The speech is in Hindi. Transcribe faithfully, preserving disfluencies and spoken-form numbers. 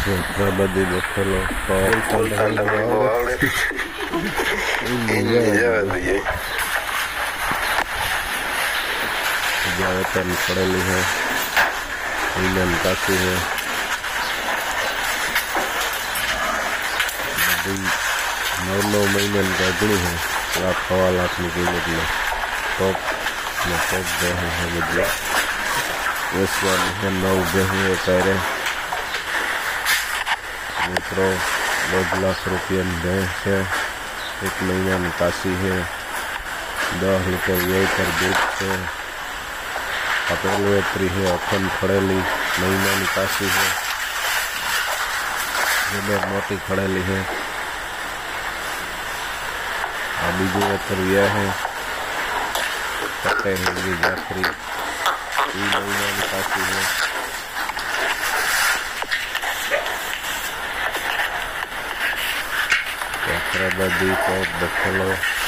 Zaprabadi befelo जावतन पड़ेली है, इंजन काशी है, नौ नौ महीने का अग्नि है, लाख सवा लाख की कीमत में टॉप में टॉप गेहूँ है मुझे इस बार है नौ गेहूँ पैरे मित्रों दस लाख रुपये भैंस है, एक महीना निकासी है, दस लीटर लीटर दूध है, अप्रैल वेतरी है, अखंड खड़ेली महीना निकासी है, जबर मोटी खड़ेली है, आ बीजू वेतर यह है कटे हिंदी जाफरी महीना निकासी है। Jafarabadi top buffalo